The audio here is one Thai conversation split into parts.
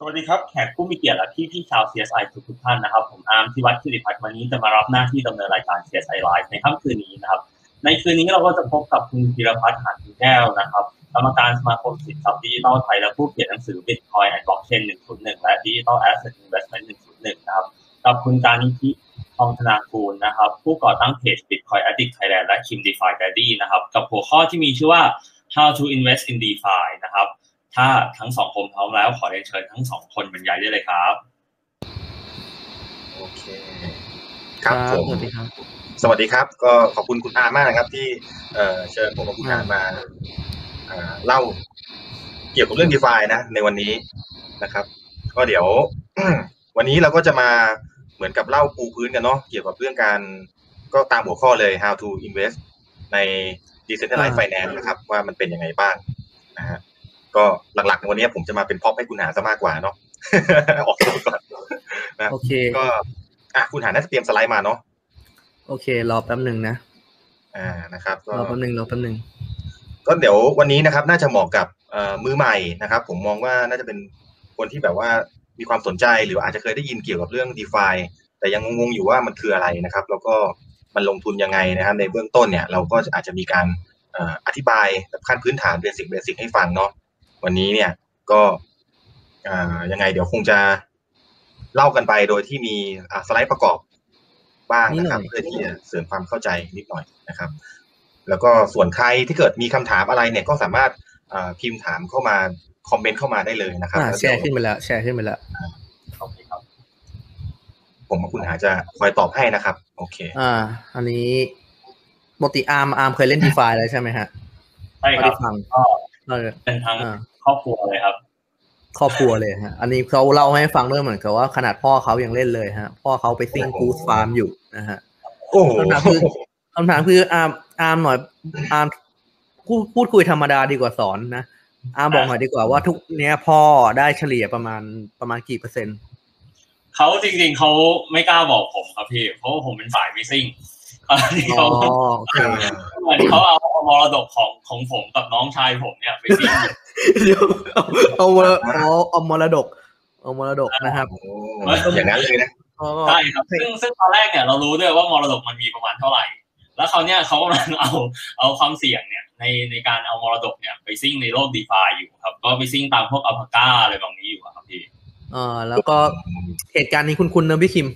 วัสดีครับแขกผู้มีเกียรติและพี่ชาว CSI ทุกท่านนะครับผมอาร์มธิวัฒน์ศิริพัฒน์วันนี้จะมารับหน้าที่ดำเนินรายการ CSI Live ในค่ำคืนนี้นะครับในคืนนี้เราก็จะพบกับคุณธีรพัฒน์หาญแก้วนะครับกรรมการสมาคมสินทรัพย์ดิจิทัลไทยและผู้เขียนหนังสือ Bitcoin and Blockchain 101และ Digital Asset Investment 101นะครับกับคุณการนิธิทองธนากูลนะครับผู้ก่อตั้งเพจ Bitcoin Addict Thailand และ Kim DeFi Daddy นะครับกับหัวข้อที่มีชื่อว่า How to Invest in DeFi นะครับถ้าทั้งสองคนพร้อมแล้วขอเรียนเชิญทั้งสองคนบรรยายได้เลยครับโอเคครับผมสวัสดีครับสวัสดีครับก็ขอบคุณคุณอาร์มากนะครับที่เชิญผมกับคุณอาร์มมาเล่าเกี่ยวกับเรื่อง DeFi นะในวันนี้นะครับก็เดี๋ยววันนี้เราก็จะมาเหมือนกับเล่าปูพื้นกันเนาะเกี่ยวกับเรื่องการก็ตามหัวข้อเลย How to Invest ใน Decentralized Finance นะครับว่ามันเป็นยังไงบ้างนะฮะก็หลักๆในวันนี้ผมจะมาเป็นพ็อปให้คุณหาซะมากกว่าเนาะ ออกตัวก่อนนะโอเคก็คุณหาน่าจะเตรียมสไลด์มาเนาะโอเครอแป๊บนึงนะนะครับรอแป๊บนึงก็เดี๋ยววันนี้นะครับน่าจะเหมาะกับมือใหม่นะครับผมมองว่าน่าจะเป็นคนที่แบบว่ามีความสนใจหรืออาจจะเคยได้ยินเกี่ยวกับเรื่อง DeFi แต่ยังงงๆอยู่ว่ามันคืออะไรนะครับแล้วก็มันลงทุนยังไงนะครับในเบื้องต้นเนี่ยเราก็อาจจะมีการอธิบายแบบขั้นพื้นฐานเบสิกให้ฟังเนาะวันนี้เนี่ยก็ยังไงเดี๋ยวคงจะเล่ากันไปโดยที่มีสไลด์ประกอบบ้างนะครับเพื่อที่จะเสริมความเข้าใจนิดหน่อยนะครับแล้วก็ส่วนใครที่เกิดมีคำถามอะไรเนี่ยก็สามารถพิมพ์ถามเข้ามาคอมเมนต์เข้ามาได้เลยนะครับแชร์ขึ้นไปแล้วโอเคครับผมกับคุณหาจะคอยตอบให้นะครับโอเคอันนี้ปกติอาร์มเคยเล่น DeFi แล้วใช่ไหมฮะใช่ครับก็เป็นทั้งครอบครัวเลยครับครอบครัวเลยฮะอันนี้เขาเล่าให้ฟังด้วยเหมือนกับว่าขนาดพ่อเขายังเล่นเลยฮะพ่อเขาไปซิ่งกู๊ดฟาร์มอยู่นะฮะคำถามคืออาร์มหน่อยอาร์มพูดคุยธรรมดาดีกว่าสอนนะอาร์มบอกหน่อยดีกว่าว่าทุกเนี้ยพ่อได้เฉลี่ยประมาณกี่เปอร์เซ็นต์เขาจริงๆเขาไม่กล้าบอกผมครับพี่เพราะว่าผมเป็นฝ่ายไม่ซิ่งเขาเหมือนเขาเอามรดกของผมกับน้องชายผมเนี่ยไปซิ่งเอามรดกนะครับอย่างนั้นเลยนะใช่ครับซึ่งตอนแรกเนี่ยเรารู้ด้วยว่ามรดกมันมีประมาณเท่าไหร่แล้วเขาเนี่ยเขากำลังเอาความเสี่ยงเนี่ยในการเอามรดกเนี่ยไปซิ่งในโลก DeFi อยู่ครับก็ไปซิ่งตามพวกอัลพาก้าอะไรแบบนี้อยู่ครับพี่แล้วก็เหตุการณ์นี้คุณนะพี่คิม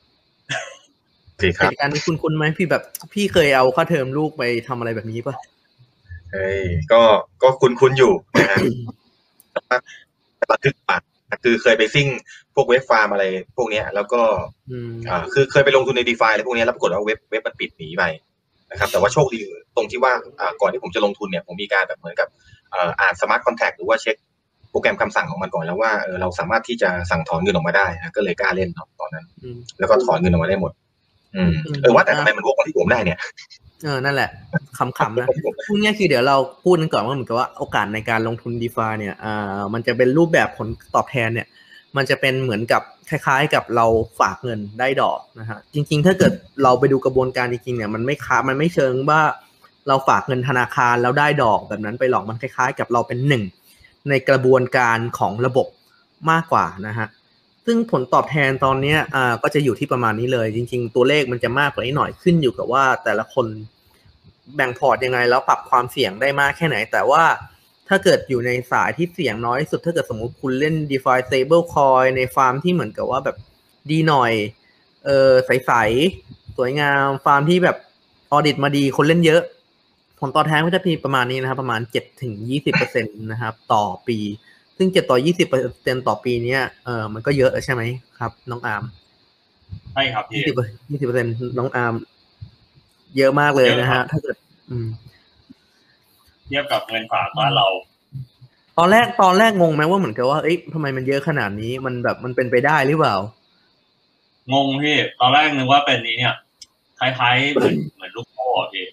เหตุการณ์นี้คุณไหมพี่เคยเอาค่าเทอมลูกไปทำอะไรแบบนี้ป่ะก็คุ้นอยู่นะฮะระทึกปากคือเคยไปซิ่งพวกเว็บฟาร์มอะไรพวกนี้แล้วก็คือเคยไปลงทุนใน DeFi อะไรพวกนี้แล้วปรากฏว่าเว็บมันปิดหนีไปนะครับแต่ว่าโชคดีตรงที่ว่าก่อนที่ผมจะลงทุนเนี่ยผมมีการแบบเหมือนกับอ่านสมาร์ทคอนแทคหรือว่าเช็คโปรแกรมคำสั่งของมันก่อนแล้วว่าเราสามารถที่จะสั่งถอนเงินออกมาได้ก็เลยกล้าเล่นตอนนั้นแล้วก็ถอนเงินออกมาได้หมดว่าแต่ทำไมมันวกมาที่ผมได้เนี่ยนั่นแหละขำๆนะพูดง่ายคือเดี๋ยวเราพูดกันก่อนว่าเหมือนกับว่าโอกาสในการลงทุน DeFi เนี่ยมันจะเป็นรูปแบบผลตอบแทนเนี่ยมันจะเป็นเหมือนกับคล้ายๆกับเราฝากเงินได้ดอกนะฮะจริงๆถ้าเกิดเราไปดูกระบวนการจริงๆเนี่ยมันไม่เชิงว่าเราฝากเงินธนาคารแล้วได้ดอกแบบนั้นไปหรอกมันคล้ายๆกับเราเป็นหนึ่งในกระบวนการของระบบมากกว่านะฮะซึ่งผลตอบแทนตอนนี้ก็จะอยู่ที่ประมาณนี้เลยจริงๆตัวเลขมันจะมากกว่านี้หน่อยขึ้นอยู่กับว่าแต่ละคนแบ่งพอร์ตยังไงแล้วปรับความเสี่ยงได้มากแค่ไหนแต่ว่าถ้าเกิดอยู่ในสายที่เสี่ยงน้อยที่สุดถ้าเกิดสมมุติคุณเล่น DeFi Stable Coin ในฟาร์มที่เหมือนกับว่าแบบดีหน่อยใสๆสวยงามฟาร์มที่แบบออดิตมาดีคนเล่นเยอะผลตอบแทนก็จะมีประมาณนี้นะครับประมาณ 7-20% นะครับต่อปีซึ่ง7-20% ต่อปีเนี้ยมันก็เยอะใช่ไหมครับน้องอาร์มใช่ครับ 20% น้องอาร์มเยอะมากเลยนะฮะถ้าเกิดเทียบกับเงินฝากบ้านเราตอนแรกงงไหมว่าเหมือนกับว่าเอ๊ะทำไมมันเยอะขนาดนี้มันแบบมันเป็นไปได้หรือเปล่างงพี่ตอนแรกนึกว่าเป็นนี้เนี่ยคล้ายๆเหมือนลูกโป่พี่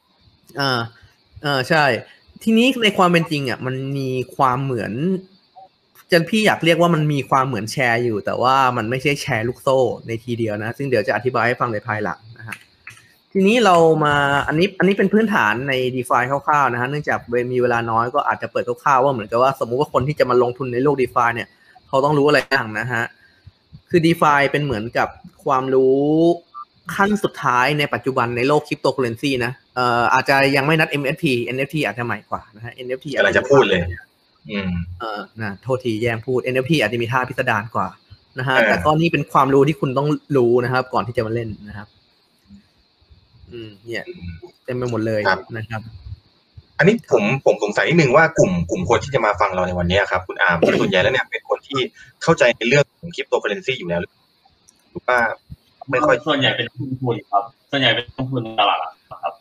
ใช่ทีนี้ในความเป็นจริงอ่ะมันมีความเหมือนพี่อยากเรียกว่ามันมีความเหมือนแชร์อยู่แต่ว่ามันไม่ใช่แชร์ลูกโซ่ในทีเดียวนะซึ่งเดี๋ยวจะอธิบายให้ฟังในภายหลังนะฮะทีนี้เรามาอันนี้เป็นพื้นฐานใน DeFi คร่าวๆนะฮะเนื่องจากมีเวลาน้อยก็อาจจะเปิดคร่าวๆว่าเหมือนกับว่าสมมุติว่าคนที่จะมาลงทุนในโลก DeFi เนี่ยเเขาต้องรู้อะไรบ้างนะฮะคือ DeFi เป็นเหมือนกับความรู้ขั้นสุดท้ายในปัจจุบันในโลกคริปโตเคอเรนซีนะอาจจะยังไม่นัด NFT อาจจะใหม่กว่านะฮะ NFT อะไรจะพูดเลยโทษทีแย่งพูด NFT อาจจะมีท่าพิสดารกว่านะฮะแต่ก็นี่เป็นความรู้ที่คุณต้องรู้นะครับก่อนที่จะมาเล่นนะครับเนี่ยเต็มไปหมดเลยนะครับอันนี้ผมสงสัยนิดนึงว่ากลุ่มคนที่จะมาฟังเราในวันนี้ครับคุณอาร์มส่วนใหญ่แล้วเนี่ยเป็นคนที่เข้าใจในเรื่องของคริปโตเคอเรนซีอยู่แล้วหรือว่าไม่ค่อยส่วนใหญ่เป็นนักทุนครับส่วนใหญ่เป็นนักทุนตลาดครับ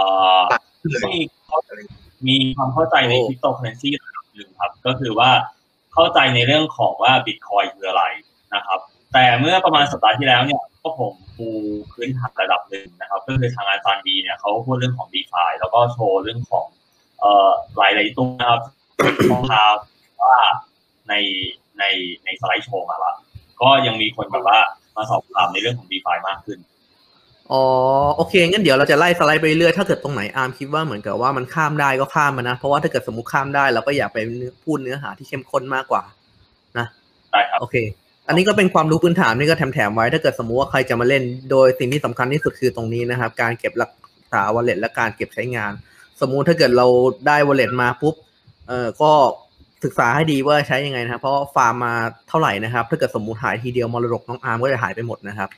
มีความเข้าใจในคริปโตเคอเรนซีระดับนึงครับก็คือว่าเข้าใจในเรื่องของว่า Bitcoin คืออะไรนะครับแต่เมื่อประมาณสัปดาห์ที่แล้วเนี่ยก็ผมปูพื้นฐานระดับนึงนะครับก็คือทางอาจารย์ดีเนี่ยเขาพูดเรื่องของ DeFi แล้วก็โชว์เรื่องของหลายๆตัวนะครับว่าในสไลด์โชว์มาแล้วก็ยังมีคนแบบว่ามาสอบถามในเรื่องของ DeFi มากขึ้นโอเคงั้นเดี๋ยวเราจะไล่สไลด์ไปเรื่อยถ้าเกิดตรงไหนอาร์มคิดว่าเหมือนกับว่ามันข้ามได้ก็ข้ามมานะเพราะว่าถ้าเกิดสมมุติข้ามได้เราก็อยากไปพูดเนื้อหาที่เข้มข้นมากกว่านะได้ครับโอเคอันนี้ก็เป็นความรู้พื้นฐานนี่ก็แถมไว้ถ้าเกิดสมมุติว่าใครจะมาเล่นโดยสิ่งที่สำคัญที่สุดคือตรงนี้นะครับการเก็บรักษา wallet และการเก็บใช้งานสมมุติถ้าเกิดเราได้ wallet มาปุ๊บก็ศึกษาให้ดีว่าใช้ยังไงนะครับเพราะฟาร์มมาเท่าไหร่นะครับถ้าเกิดสมมุติหายทีเดียวมรดกน้องอาร์มก็จะหายไปหมดนะครับ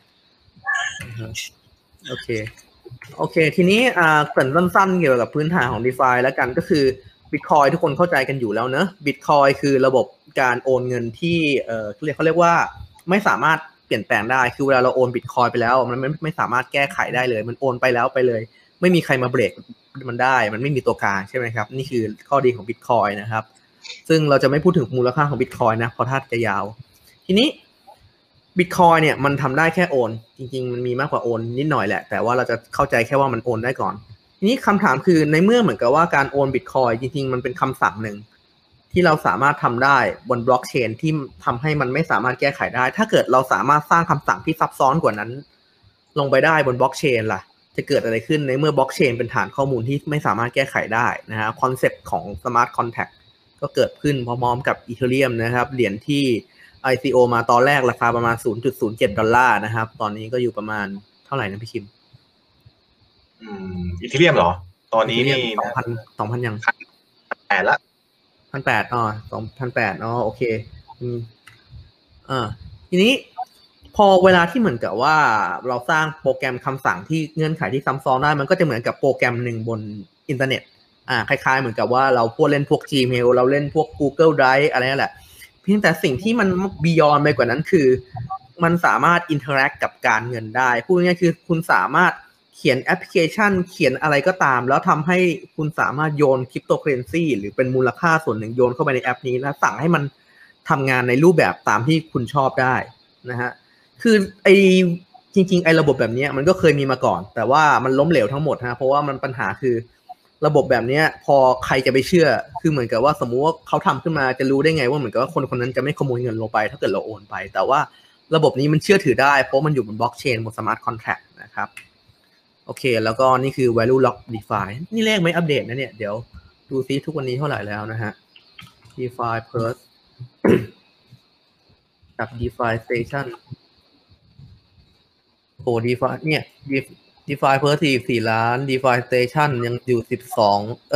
โอเคทีนี้เกริ่นสั้นๆเกี่ยวกับพื้นฐานของ DeFi แล้วกันก็คือ Bitcoin ทุกคนเข้าใจกันอยู่แล้วเนอะ Bitcoin คือระบบการโอนเงินที่เขาเรียกว่าไม่สามารถเปลี่ยนแปลงได้คือเวลาเราโอน Bitcoin ไปแล้วมันไม่สามารถแก้ไขได้เลยมันโอนไปแล้วไปเลยไม่มีใครมาเบรกมันได้มันไม่มีตัวกลางใช่ไหมครับนี่คือข้อดีของ Bitcoin นะครับซึ่งเราจะไม่พูดถึงมูลค่าของ Bitcoin นะเพราะถ้าจะยาวทีนี้Bitcoin เนี่ยมันทำได้แค่โอนจริงๆมันมีมากกว่าโอนนิดหน่อยแหละแต่ว่าเราจะเข้าใจแค่ว่ามันโอนได้ก่อนทีนี้คำถามคือในเมื่อเหมือนกับว่าการโอน Bitcoin จริงๆมันเป็นคำสั่งหนึ่งที่เราสามารถทำได้บนบล็อกเชนที่ทำให้มันไม่สามารถแก้ไขได้ถ้าเกิดเราสามารถสร้างคำสั่งที่ซับซ้อนกว่านั้นลงไปได้บนบล็อกเชนล่ะจะเกิดอะไรขึ้นในเมื่อบล็อกเชนเป็นฐานข้อมูลที่ไม่สามารถแก้ไขได้นะฮะคอนเซ็ปต์ของ Smart Contract ก็เกิดขึ้นพร้อมๆกับ Ethereum นะครับเหรียญที่ICO มาตอนแรกราคาประมาณ $0.07 นะครับตอนนี้ก็อยู่ประมาณเท่าไหร่นะพี่คิมอีเธเรียมเหรอตอนนี้นี่ 2,000 ยัง 1,800 ละ 1,800 2,800โอเคทีนี้พอเวลาที่เหมือนกับว่าเราสร้างโปรแกรมคำสั่งที่เงื่อนไขที่ซ้ำซ้อนได้มันก็จะเหมือนกับโปรแกรมหนึ่งบนอินเทอร์เน็ตคล้ายๆเหมือนกับว่าเราเล่นพวก Gmail เราเล่นพวก Google Drive อะไรนั่นแหละเพียงแต่สิ่งที่มัน beyond ไปกว่านั้นคือมันสามารถ interact กับการเงินได้พูดง่ายๆคือคุณสามารถเขียนแอปพลิเคชันเขียนอะไรก็ตามแล้วทำให้คุณสามารถโยนคริปโตเคอเรนซีหรือเป็นมูลค่าส่วนหนึ่งโยนเข้าไปในแอปนี้แล้วสั่งให้มันทำงานในรูปแบบตามที่คุณชอบได้นะฮะคือจริงๆระบบแบบนี้มันก็เคยมีมาก่อนแต่ว่ามันล้มเหลวทั้งหมดฮะเพราะว่ามันปัญหาคือระบบแบบนี้พอใครจะไปเชื่อคือเหมือนกับว่าสมมุติว่าเขาทำขึ้นมาจะรู้ได้ไงว่าเหมือนกับว่าคนนั้นจะไม่ขโมยเงินลงไปถ้าเกิดเราโอนไปแต่ว่าระบบนี้มันเชื่อถือได้เพราะมันอยู่บนบล็อกเชนบน Smart Contract นะครับโอเคแล้วก็นี่คือ value lock DeFi นี่เลขไม่อัปเดตนะเนี่ยเดี๋ยวดูซิทุกวันนี้เท่าไหร่แล้วนะฮะ DeFi Pulse กับ DeFi Station โอ้ DeFi เนี่ย DeFi Pulse 4 ล้าน DeFi Station ยังอยู่12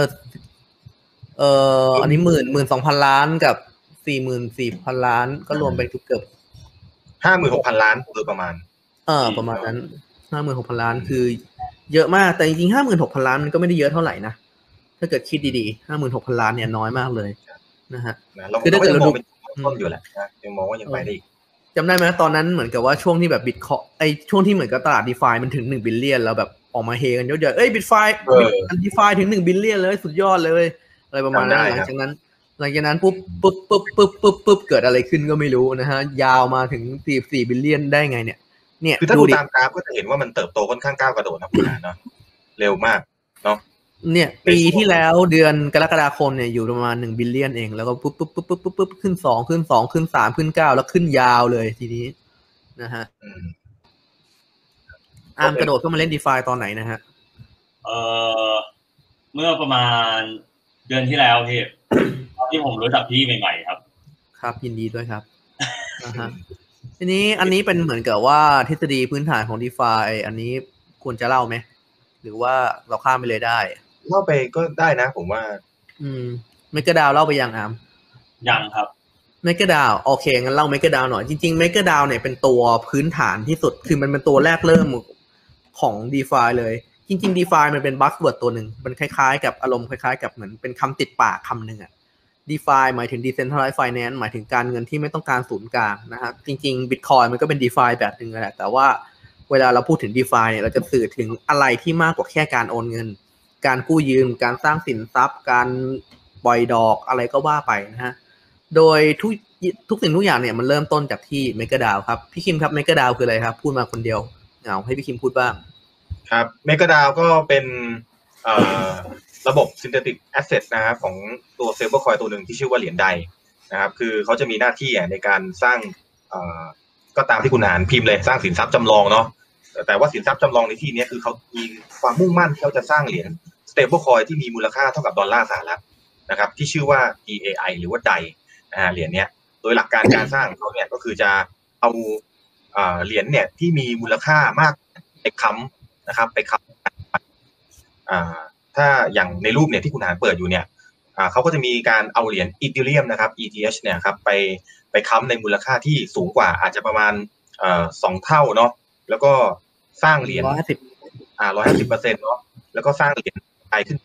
อันนี้12,000 ล้านกับ 44,000 ล้านก็รวมเป็นเกือบ 56,000 ล้านโดยประมาณประมาณนั้น 56,000 ล้านคือเยอะมากแต่จริงๆ 56,000 ล้านมันก็ไม่ได้เยอะเท่าไหร่นะถ้าเกิดคิดดีๆ 56,000 ล้านเนี่ยน้อยมากเลยนะฮะคือถ้าเกิดเราดูเป็นต้นอยู่แหละยังมองว่ายังไปได้อีกจำได้ไหมตอนนั้นเหมือนกับว่าช่วงที่แบบBitcoinช่วงที่เหมือนกับตลาด DeFi มันถึง1 บิลเลียนแล้วแบบออกมาเฮกันเยอะๆDeFi ถึง1 บิลเลียนเลยสุดยอดเลยอะไรประมาณนั้นหลังจากนั้นปุ๊บเกิดอะไรขึ้นก็ไม่รู้นะฮะยาวมาถึง44 บิลเลียนได้ไงเนี่ยคือถ้าดูตามกราฟก็จะเห็นว่ามันเติบโตค่อนข้างก้าวกระโดดนะคุณเนาะเร็วมากเนาะเนี่ยปีที่แล้วเดือนกรกฎาคมเนี่ยอยู่ประมาณ1 บิลเลียนเองแล้วก็ปุ๊บขึ้น2ขึ้น3ขึ้น9แล้วขึ้นยาวเลยทีนี้นะฮะอาร์มกระโดดเข้ามาเล่น DeFi ตอนไหนนะฮะเมื่อประมาณเดือนที่แล้วพี่ตอนที่ผมรู้จักพี่ใหม่ๆครับครับยินดีด้วยครับทีนี้อันนี้เป็นเหมือนกับว่าทฤษฎีพื้นฐานของ DeFi อันนี้ควรจะเล่าไหมหรือว่าเราข้ามไปเลยได้เล่าไปก็ได้นะผมว่าเมกะดาวเล่าไปยังอาร์มยังครับเมกะดาวโอเคงั้นเล่าเมกะดาวหน่อยจริงๆเมกะดาวเนี่ยเป็นตัวพื้นฐานที่สุดคือมันเป็นตัวแรกเริ่มของ DeFi เลยจริงๆ DeFi มันเป็นบัสเวิร์ดตัวหนึ่งมันคล้ายๆกับอารมณ์คล้ายๆกับเหมือนเป็นคำติดปากคำหนึ่งอะ DeFi หมายถึง Decentralized Finance หมายถึงการเงินที่ไม่ต้องการศูนย์กลางนะครับจริงๆ Bitcoin มันก็เป็น DeFi แบบนึงแหละแต่ว่าเวลาเราพูดถึง DeFi เนี่ยเราจะสื่อถึงอะไรที่มากกว่าแค่การโอนเงินการกู้ยืมการสร้างสินทรัพย์การปล่อยดอกอะไรก็ว่าไปนะฮะโดยทุกสิ่งทุกอย่างเนี่ยมันเริ่มต้นจากที่ MakerDAO ครับพี่คิมครับ MakerDAO คืออะไรครับพูดมาคนเดียวเอาให้พี่คิมพูดบ้างครับ MakerDAO ก็เป็นระบบ Synthetic Asset นะครับของตัว Stablecoin ตัวหนึ่งที่ชื่อว่าเหรียญใดนะครับคือเขาจะมีหน้าที่ในการสร้างก็ตามที่คุณอ่านพิมพ์เลยสร้างสินทรัพย์จำลองเนาะแต่ว่าสินทรัพย์จำลองในที่นี้คือเขามีความมุ่งมั่นที่เขาจะสร้างเหรียญ Stablecoin ที่มีมูลค่าเท่ากับดอลลาร์สหรัฐนะครับที่ชื่อว่า DAI หรือว่า DAI เหรียญเนี้ยโดยหลักการการสร้างของเขาเนี่ยก็คือจะเอาเหรียญเนี่ยที่มีมูลค่ามากไปค้ำนะครับไปค้ำถ้าอย่างในรูปเนี่ยที่คุณหานเปิดอยู่เนี่ยเขาก็จะมีการเอาเหรียญอีเธเรียมนะครับ ETH เนี่ยครับไปค้ำในมูลค่าที่สูงกว่าอาจจะประมาณ2 เท่าเนาะแล้วก็สร้างเหรียญ150%เนาะแล้วก็สร้างเหรียญไปขึ้น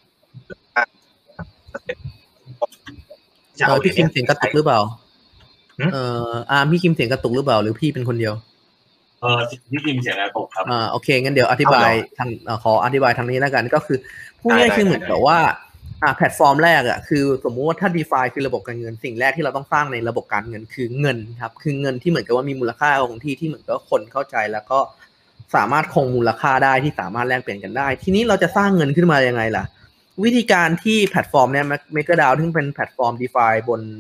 พี่คิมเสียงกระตุกหรือเปล่าพี่คิมเสียงกระตุกหรือเปล่าหรือพี่เป็นคนเดียวพี่คิมเสียงกระตุกครับโอเคงั้นเดี๋ยวอธิบายทางขออธิบายทางนี้แล้วกันก็คือพูดง่ายๆคือเหมือนกับว่าแพลตฟอร์มแรกคือสมมุติว่าถ้า DeFi คือระบบการเงินสิ่งแรกที่เราต้องสร้างในระบบการเงินคือเงินครับคือเงินที่เหมือนกับว่ามีมูลค่าคงที่เหมือนกับคนเข้าใจแล้วก็สามารถคงมูลค่าได้ที่สามารถแลกเปลี่ยนกันได้ทีนี้เราจะสร้างเงินขึ้นมายังไงล่ะวิธีการที่แพลตฟอร์มเนี่ย MakerDAO ซึ่งเป็นแพลตฟอร์ม DeFi บน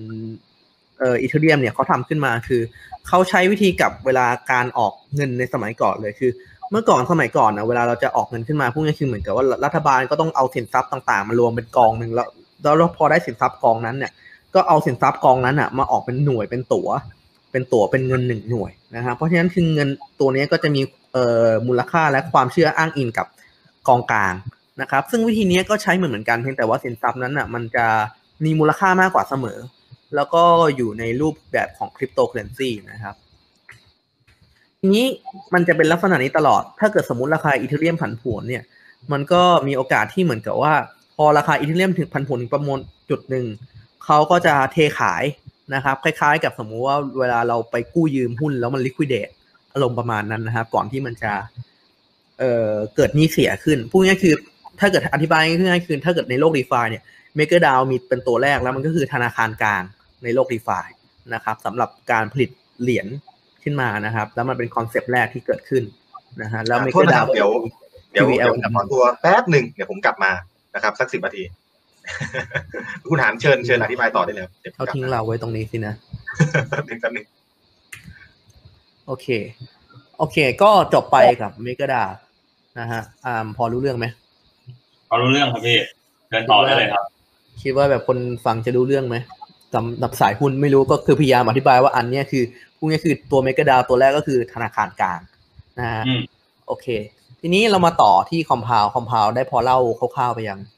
Ethereum เนี่ยเขาทำขึ้นมาคือเขาใช้วิธีกับเวลาการออกเงินในสมัยก่อนเลยคือเมื่อก่อนสมัยก่อนนะเวลาเราจะออกเงินขึ้นมาพวกนี้คือเหมือนกับว่ารัฐบาลก็ต้องเอาสินทรัพย์ต่างๆมารวมเป็นกองนึงแล้วพอได้สินทรัพย์กองนั้นเนี่ยก็เอาสินทรัพย์กองนั้นมาออกเป็นหน่วยเป็นตั๋วเป็นเงิน1 หน่วยนะครับเพราะฉะนั้นคือเงินตัวนี้ก็จะมีมูลค่าและความเชื่ออ้างอิงกับกองกลางนะครับซึ่งวิธีนี้ก็ใช้เหมือนกันเพียงแต่ว่าสินทรัพย์นั้นมันจะมีมูลค่ามากกว่าเสมอแล้วก็อยู่ในรูปแบบของคริปโตเคอเรนซีนะครับทีนี้มันจะเป็นลักษณะนี้ตลอดถ้าเกิดสมมุติราคาอีเธเรียมผันผวนเนี่ยมันก็มีโอกาสที่เหมือนกับว่าพอราคาอีเธเรียมถึงผันผวนถึงประมาณจุดหนึ่งเขาก็จะเทขายนะครับคล้ายๆกับสมมุติว่าเวลาเราไปกู้ยืมหุ้นแล้วมันลิควิดเดตอารมณ์ประมาณนั้นนะครับก่อนที่มันจะเกิดหนี้เสียขึ้นพูดง่ายๆคือถ้าเกิดอธิบายง่ายๆคือถ้าเกิดในโลก DeFi เนี่ย MakerDAO มีเป็นตัวแรกแล้วมันก็คือธนาคารกลางในโลก DeFi นะครับสำหรับการผลิตเหรียญขึ้นมานะครับแล้วมันเป็นคอนเซปต์แรกที่เกิดขึ้นนะฮะแล้ว MakerDAO เดี๋ยวขอตัวแป๊บนึงเดี๋ยวผมกลับมานะครับสัก10 นาทีคุณหานเชิญอธิบายต่อได้เลยเขาทิ้งเราไว้ตรงนี้สินะแป๊บนึงโอเคก็จบไปกับ MakerDAO นะฮะพอรู้เรื่องไหมพอรู้เรื่องครับพี่เดินต่อได้เลยครับคิดว่าแบบคนฟังจะรู้เรื่องไหมสำหรับสายหุ้นไม่รู้ก็คือพยายามอธิบายว่าอันนี้คือพวกนี้คือตัว MakerDAO ตัวแรกก็คือธนาคารกลางนะฮะโอเคทีนี้เรามาต่อที่ Compound ได้พอเล่าคร่าวๆไปยัง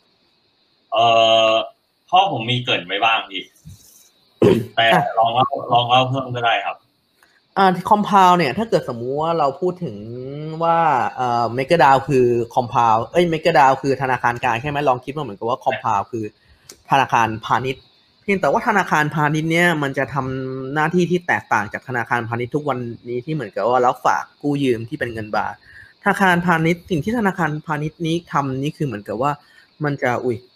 พ่อผมมีเกริ่นไว้บ้างพี่แต่ลองเล่าเพิ่มก็ได้ครับ Compound เนี่ยถ้าเกิดสมมุติว่าเราพูดถึงว่าMakerDAO คือ Compound MakerDAO คือธนาคารกลางใช่ไหมลองคิดว่าเหมือนกับว่า Compound คือธนาคารพาณิชย์เพียงแต่ว่าธนาคารพาณิชย์เนี่ยมันจะทำหน้าที่ที่แตกต่างจากธนาคารพาณิชย์ทุกวันนี้ที่เหมือนกับว่ารับฝากกู้ยืมที่เป็นเงินบาทธนาคารพาณิชย์สิ่งที่ธนาคารพาณิชย์นี้ทำนี่คือเหมือนกับว่ามันจะ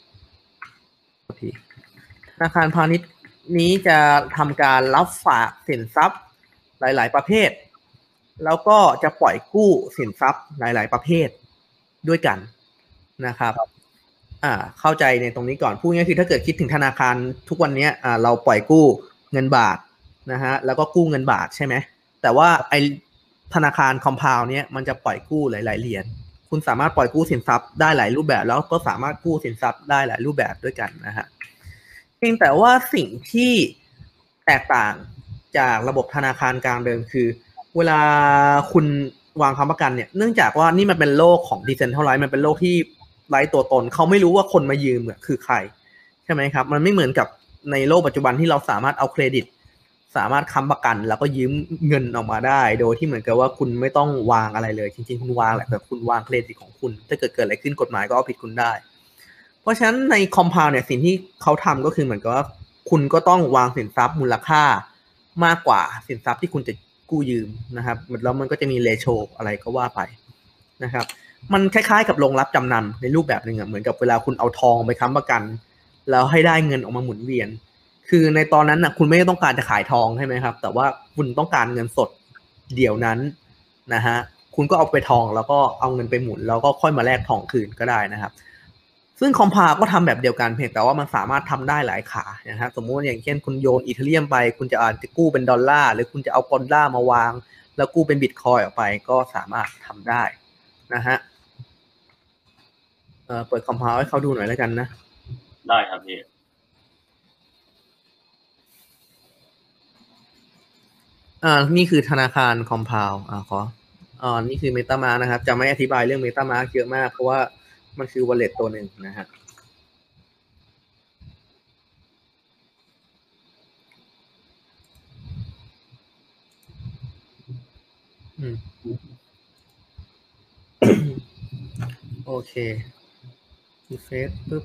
ธนาคารพาณิชย์นี้จะทำการรับฝากสินทรัพย์หลายๆประเภทแล้วก็จะปล่อยกู้สินทรัพย์หลายๆประเภทด้วยกันนะครับเข้าใจในตรงนี้ก่อนพูดง่ายคือถ้าเกิดคิดถึงธนาคารทุกวันนี้เราปล่อยกู้เงินบาทนะฮะแล้วก็กู้เงินบาทใช่ไหมแต่ว่าไอธนาคาร Compound เนี้ยมันจะปล่อยกู้หลายๆเหรียญคุณสามารถปล่อยกู้สินทรัพย์ได้หลายรูปแบบแล้วก็สามารถกู้สินทรัพย์ได้หลายรูปแบบด้วยกันนะฮะเพียงแต่ว่าสิ่งที่แตกต่างจากระบบธนาคารกลางเดิมคือเวลาคุณวางค้ำประกันเนี่ยเนื่องจากว่านี่มันเป็นโลกของ decentralized มันเป็นโลกที่ไร้ตัวตนเขาไม่รู้ว่าคนมายืมคือใครใช่ไหมครับมันไม่เหมือนกับในโลกปัจจุบันที่เราสามารถเอาเครดิตสามารถค้ำประกันแล้วก็ยืมเงินออกมาได้โดยที่เหมือนกับว่าคุณไม่ต้องวางอะไรเลยจริงๆคุณวางแหละแต่คุณวางเครดิตของคุณถ้าเกิดอะไรขึ้นกฎหมายก็เอาผิดคุณได้เพราะฉะนั้นในคอมพาวเนี่ยสิ่งที่เขาทำก็คือเหมือนกับว่าคุณก็ต้องวางสินทรัพย์มูลค่ามากกว่าสินทรัพย์ที่คุณจะกู้ยืมนะครับแล้วมันก็จะมีเรโชอะไรก็ว่าไปนะครับมันคล้ายๆกับโรงรับจำนำในรูปแบบนึงเหมือนกับเวลาคุณเอาทองไปค้ำประกันแล้วให้ได้เงินออกมาหมุนเวียนคือในตอนนั้นนะคุณไม่ต้องการจะขายทองใช่ไหมครับแต่ว่าคุณต้องการเงินสดเดี๋ยวนั้นนะฮะคุณก็เอาไปทองแล้วก็เอาเงินไปหมุนแล้วก็ค่อยมาแลกทองคืนก็ได้นะครับซึ่งคอมพาวก็ทำแบบเดียวกันเพียงแต่ว่ามันสามารถทำได้หลายขานะครับสมมุติอย่างเช่นคุณโยนอีเธเรียมไปคุณจะกู้เป็นดอลลาร์หรือคุณจะเอาดอลลาร์มาวางแล้วกู้เป็นบิตคอยน์ออกไปก็สามารถทำได้นะฮะเปิดคอมพาวให้เขาดูหน่อยแล้วกันนะได้ครับพี่นี่คือธนาคารคอมพาวนี่คือ MetaMask นะครับจะไม่อธิบายเรื่อง MetaMask เยอะมากเพราะว่ามันคือ wallet ตัวหนึ่งนะฮะโอเครีเฟรชปุ๊บ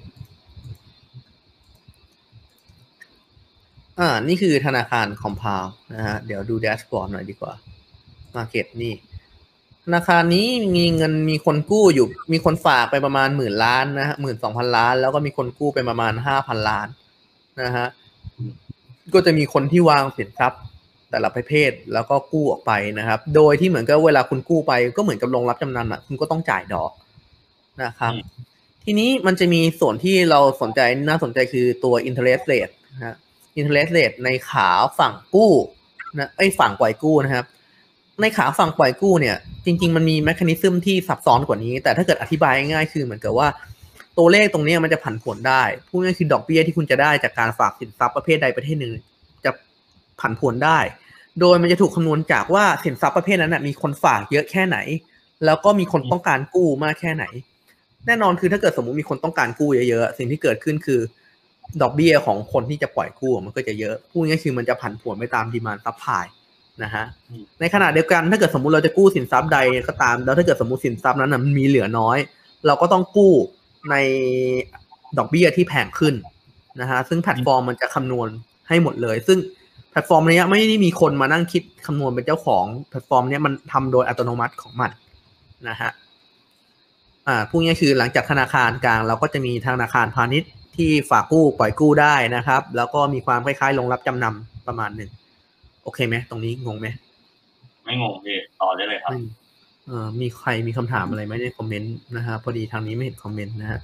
นี่คือธนาคารคอมพาวนะฮะเดี๋ยวดูแดชบอร์ดหน่อยดีกว่า Market นี่ธนาคารนี้มีเงินมีคนกู้อยู่มีคนฝากไปประมาณ10,000 ล้านนะฮะ 12,000 ล้านแล้วก็มีคนกู้ไปประมาณ 5,000 ล้านนะฮะก็จะมีคนที่วางสินทรัพย์แต่ละประเภทแล้วก็กู้ออกไปนะครับโดยที่เหมือนกับเวลาคุณกู้ไปก็เหมือนกับโรงรับจำนำคุณก็ต้องจ่ายดอกนะครับทีนี้มันจะมีส่วนที่เราสนใจน่าสนใจคือตัว interest rate นะฮะ interest rate ในขาฝั่งกู้นะฝั่งปล่อยกู้นะครับในขาฝั่งปล่อยกู้เนี่ยจริงๆมันมีแมคานิซึมที่ซับซ้อนกว่านี้แต่ถ้าเกิดอธิบายง่ายๆคือเหมือนกับว่าตัวเลขตรงนี้มันจะผันผวนได้พูดง่ายๆคือดอกเบี้ยที่คุณจะได้จากการฝากสินทรัพย์ประเภทใดประเภทหนึ่งจะผันผวนได้โดยมันจะถูกคำนวณจากว่าสินทรัพย์ประเภทนั้นมีคนฝากเยอะแค่ไหนแล้วก็มีคนต้องการกู้มากแค่ไหนแน่นอนคือถ้าเกิดสมมุติมีคนต้องการกู้เยอะๆสิ่งที่เกิดขึ้นคือดอกเบี้ยของคนที่จะปล่อยกู้มันก็จะเยอะพูดง่ายๆคือมันจะผันผวนไปตามดีมานด์ซัพพลายนะฮะในขณะเดียวกันถ้าเกิดสมมุติเราจะกู้สินทรัพย์ใดก็ตามแล้วถ้าเกิดสมมุติสินทรัพย์นั้นมันมีเหลือน้อยเราก็ต้องกู้ในดอกเบี้ยที่แพงขึ้นนะฮะซึ่งแพลตฟอร์มมันจะคำนวณให้หมดเลยซึ่งแพลตฟอร์มนี้ไม่ได้มีคนมานั่งคิดคำนวณเป็นเจ้าของแพลตฟอร์มนี้มันทำโดยอัตโนมัติของมันนะฮะพูดง่ายคือหลังจากธนาคารกลางเราก็จะมีธนาคารพาณิชย์ที่ฝากกู้ปล่อยกู้ได้นะครับแล้วก็มีความคล้ายๆโรงรับจำนำประมาณหนึ่งโอเคไหมตรงนี้งงไหมไม่งงพี่ต่อได้เลยครับมีใครมีคำถามอะไรไหมในคอมเมนต์นะฮะพอดีทางนี้ไม่เห็นคอมเมนต์นะฮะ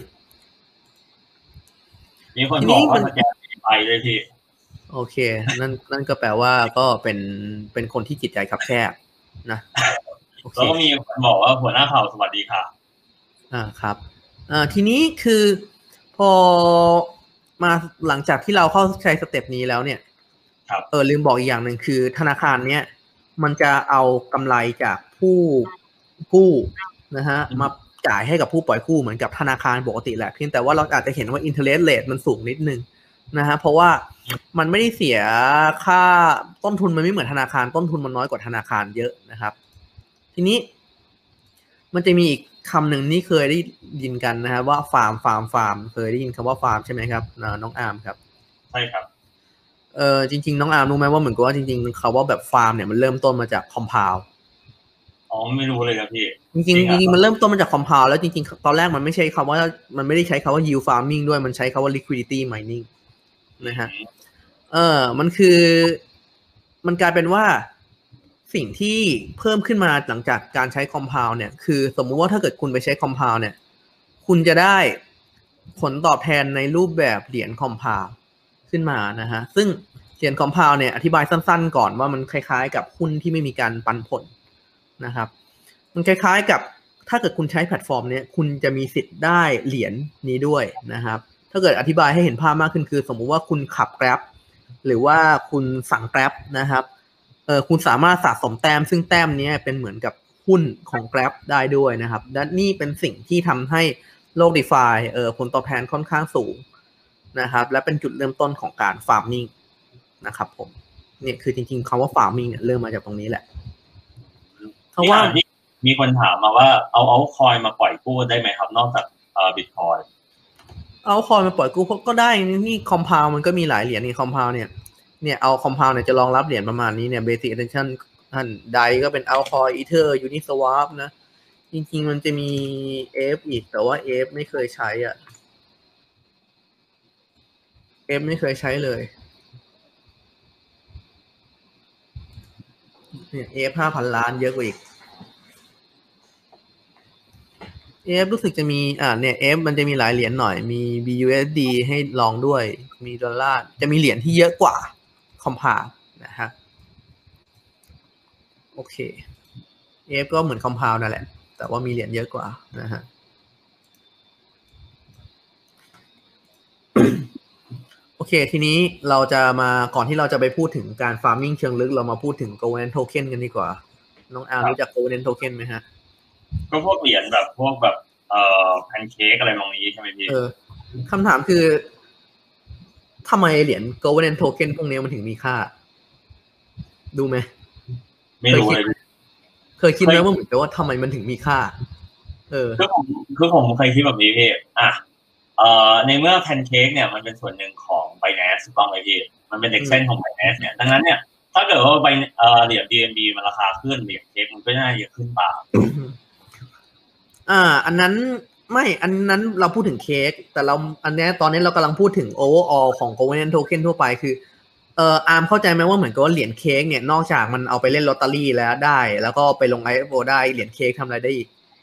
มีคนบอกว่าสแกนไปเลยพี่โอเคนั่นก็แปลว่าก็เป็นคนที่จิตใจคับแคบนะแล้วก็มีคนบอกว่าหัวหน้าเผ่าสวัสดีค่ะครับทีนี้คือพอมาหลังจากที่เราเข้าใช้สเต็ปนี้แล้วเนี่ยลืมบอกอีกอย่างหนึ่งคือธนาคารเนี้ยมันจะเอากำไรจากผู้กู้นะฮะมาจ่ายให้กับผู้ปล่อยกู้เหมือนกับธนาคารปกติแหละเพียงแต่ว่าเราอาจจะเห็นว่า interest rate มันสูงนิดนึงนะฮะเพราะว่ามันไม่ได้เสียค่าต้นทุนมันไม่เหมือนธนาคารต้นทุนมันน้อยกว่าธนาคารเยอะนะครับทีนี้มันจะมีอีกคำหนึ่งนี่เคยได้ยินกันนะครับว่าฟาร์มเคยได้ยินคำว่าฟาร์มใช่ไหมครับน้องอาร์มครับใช่ครับจริงๆน้องอาร์มรู้ไหมว่าเหมือนกับว่าจริงๆคำว่าแบบฟาร์มเนี่ยมันเริ่มต้นมาจากคอมพาวไม่รู้เลยครับพี่จริงๆมันเริ่มต้นมาจากคอมพาวแล้วจริงๆตอนแรกมันไม่ใช่คำว่ามันไม่ได้ใช้คำว่า yield farming ด้วยมันใช้คำว่า liquidity mining นะฮะมันคือมันกลายเป็นว่าสิ่งที่เพิ่มขึ้นมาหลังจากการใช้คอมพาวเนี่ยคือสมมุติว่าถ้าเกิดคุณไปใช้คอมพาวเนี่ยคุณจะได้ผลตอบแทนในรูปแบบเหรียญคอมพาวขึ้นมานะฮะซึ่งเหรียญคอมพาวเนี่ยอธิบายสั้นๆก่อนว่ามันคล้ายๆกับหุ้นที่ไม่มีการปันผลนะครับมันคล้ายๆกับถ้าเกิดคุณใช้แพลตฟอร์มนี้คุณจะมีสิทธิ์ได้เหรียญนี้ด้วยนะครับถ้าเกิดอธิบายให้เห็นภาพมากขึ้นคือสมมุติว่าคุณขับ Grab หรือว่าคุณสั่ง Grab นะครับคุณสามารถสะสมแต้มซึ่งแต้มนี้เป็นเหมือนกับหุ้นของ Grab ได้ด้วยนะครับและนี่เป็นสิ่งที่ทำให้โลก DeFi ผลตอบแทนค่อนข้างสูงนะครับและเป็นจุดเริ่มต้นของการ farming นะครับผมเนี่ยคือจริงๆคำว่า farming เนี่ยเริ่มมาจากตรงนี้แหละเพราะว่ามีคนถามมาว่าเอาคอยมาปล่อยกู้ได้ไหมครับนอกจากBitcoin เอาคอยมาปล่อยกู้ก็ได้นี่คอมพาวมันก็มีหลายเหรียญนี่คอมพาวเนี่ยเอาคอมพาวเนี่ยจะรองรับเหรียญประมาณนี้เนี่ย Basic Attention ท่านใดก็เป็น Altcoin Ether Uniswap นะจริงๆมันจะมี F อีกแต่ว่า F ไม่เคยใช้อ่ะ F ไม่เคยใช้เลยเนี่ย F 5,000 ล้านเยอะกว่าอีก F รู้สึกจะมีเนี่ย F มันจะมีหลายเหรียญหน่อยมี BUSD ให้ลองด้วยมีดอลลาร์จะมีเหรียญที่เยอะกว่าคอมพาวนะฮะโอเค F ก็เหมือนคอมพาวนั่นแหละแต่ว่ามีเหรียญเยอะกว่านะฮะ โอเคทีนี้เราจะมาก่อนที่เราจะไปพูดถึงการ farming เชิงลึกเรามาพูดถึง governance token กันดีกว่าน้องอาร์รู้จัก governance token ไหมฮะก็พวกเหรียญแบบพวกแบบแพนเค้กอะไรมองนี้ใช่ไหมพี่คำถามคือทำไมเหรียญ governance token พวกนี้มันถึงมีค่าดูไหมไม่รู้เลยเคยคิดไหมว่าเหมือนกับว่าทำไมมันถึงมีค่าคือผมเคยคิดแบบนี้พี่ในเมื่อแพนเค้กเนี่ยมันเป็นส่วนหนึ่งของ Binance ถูกต้องไหมพี่มันเป็น exchange ของ Binance เนี่ยดังนั้นเนี่ยถ้าเกิดว่าเหรียญ BNB มันราคาขึ้นเหรียญเค้กมันก็น่าจะขึ้นตามอันนั้นไม่อันนั้นเราพูดถึงเค้กแต่เราอันนี้ตอนนี้เรากำลังพูดถึง overall ของ governance token ทั่วไปคืออาร์มเข้าใจไหมว่าเหมือนกับว่าเหรียญเค้กเนี่ยนอกจากมันเอาไปเล่นลอตเตอรี่แล้วได้แล้วก็ไปลง IFO ได้เหรียญเค้กทำอะไรได้อีก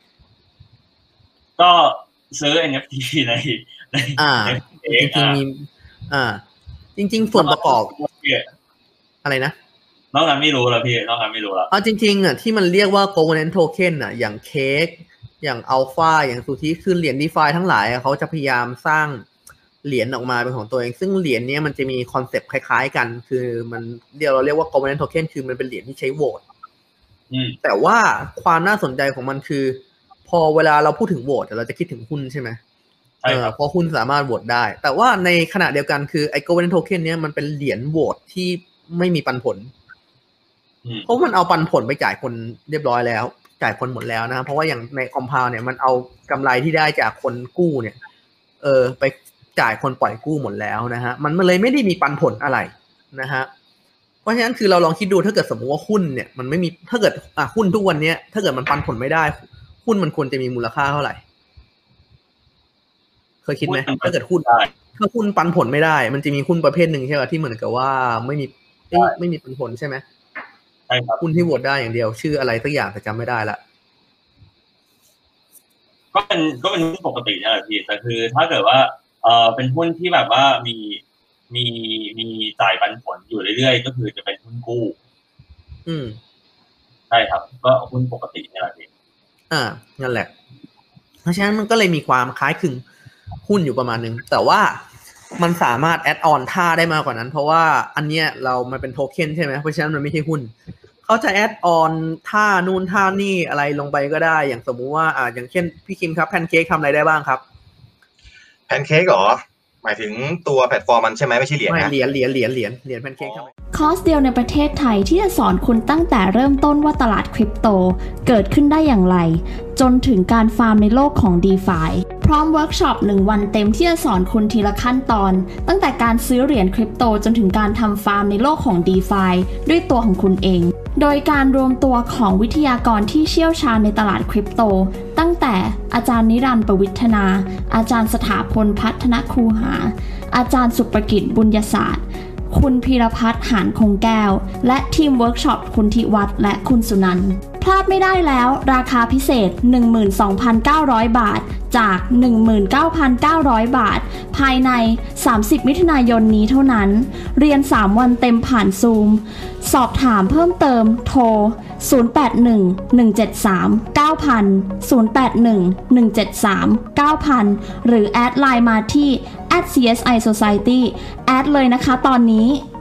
ก็ซื้อ NFT ในจริงๆมีจริงๆส่วนประกอบอะไรนะน้องนั้นไม่รู้แล้วพี่น้องนั้นไม่รู้แล้วจริงๆที่มันเรียกว่า governance token อย่างเค้กอย่างอัลฟาอย่างซูชิคือเหรียญ DeFi ทั้งหลายเขาจะพยายามสร้างเหรียญออกมาเป็นของตัวเองซึ่งเหรียญนี้มันจะมีคอนเซ็ปต์คล้ายๆกันคือมันเราเรียกว่า governance token คือมันเป็นเหรียญที่ใช้โหวตแต่ว่าความน่าสนใจของมันคือพอเวลาเราพูดถึงโหวตเราจะคิดถึงหุ้นใช่ไหมเพราะหุ้นสามารถโหวตได้แต่ว่าในขณะเดียวกันคือไอ้ governance token เนี้ยมันเป็นเหรียญโหวตที่ไม่มีปันผลเพราะมันเอาปันผลไปจ่ายคนเรียบร้อยแล้วจ่ายคนหมดแล้วนะเพราะว่าอย่างในคอมพาวเนี่ยมันเอากำไรที่ได้จากคนกู้เนี่ยไปจ่ายคนปล่อยกู้หมดแล้วนะฮะมันเลยไม่ได้มีปันผลอะไรนะฮะเพราะฉะนั้นคือเราลองคิดดูถ้าเกิดสมมติว่าหุ้นเนี่ยมันไม่มีถ้าเกิดหุ้นทุกวันนี้ถ้าเกิดมันปันผลไม่ได้หุ้นมันควรจะมีมูลค่าเท่าไหร่เคยคิดไหมถ้าเกิดหุ้นถ้าหุ้นปันผลไม่ได้มันจะมีหุ้นประเภทหนึ่งใช่ไหมที่เหมือนกับว่าไม่มีปันผลใช่ไหมใช่ครับหุ้นที่โหวตได้อย่างเดียวชื่ออะไรสักอย่างแต่จำไม่ได้ละก็เป็นหุ้นปกตินี่แหละพี่แต่คือถ้าเกิดว่าเป็นหุ้นที่แบบว่ามีจ่ายปันผลอยู่เรื่อยๆก็คือจะเป็นหุ้นกู้ใช่ครับก็หุ้นปกตินี่แหละพี่นั่นแหละเพราะฉะนั้นมันก็เลยมีความคล้ายคลึงหุ้นอยู่ประมาณนึงแต่ว่ามันสามารถแอดออนท่าได้มากกว่านั้นเพราะว่าอันเนี้ยมันเป็นโทเค็นใช่ไหมเพราะฉะนั้นมันไม่ใช่หุ้นเขาจะแอดออนท่านู่นท่านี่อะไรลงไปก็ได้อย่างสมมุติว่าอย่างเช่นพี่คิมครับแพนเค้กทำอะไรได้บ้างครับแพนเค้กเหรอหมายถึงตัวแพลตฟอร์มมันใช่ไหมไม่ใช่เหรียญนะไม่เหรียญแพนเค้กทำไมคอร์สเดียวในประเทศไทยที่จะสอนคุณตั้งแต่เริ่มต้นว่าตลาดคริปโตเกิดขึ้นได้อย่างไรจนถึงการฟาร์มในโลกของ DeFi พร้อมเวิร์กช็อป1วันเต็มที่จะสอนคุณทีละขั้นตอนตั้งแต่การซื้อเหรียญคริปโตจนถึงการทำฟาร์มในโลกของ DeFi ด้วยตัวของคุณเองโดยการรวมตัวของวิทยากรที่เชี่ยวชาญในตลาดคริปโตตั้งแต่อาจารย์นิรันดร์ประวิทนาอาจารย์สถาพลพัฒนคูหาอาจารย์สุประกิจบุญยศาสตร์คุณพีรพัฒน์หานคงแก้วและทีมเวิร์กช็อปคุณธิวัฒน์และคุณสุนันท์พลาดไม่ได้แล้วราคาพิเศษ 12,900 บาทจาก 19,900 บาทภายใน30มิถุนายนนี้เท่านั้นเรียน3วันเต็มผ่านซูมสอบถามเพิ่มเติมโทร081-173-9000 081-173-9000 หรือแอดไลน์มาที่ @CSI Society แอดเลยนะคะตอนนี้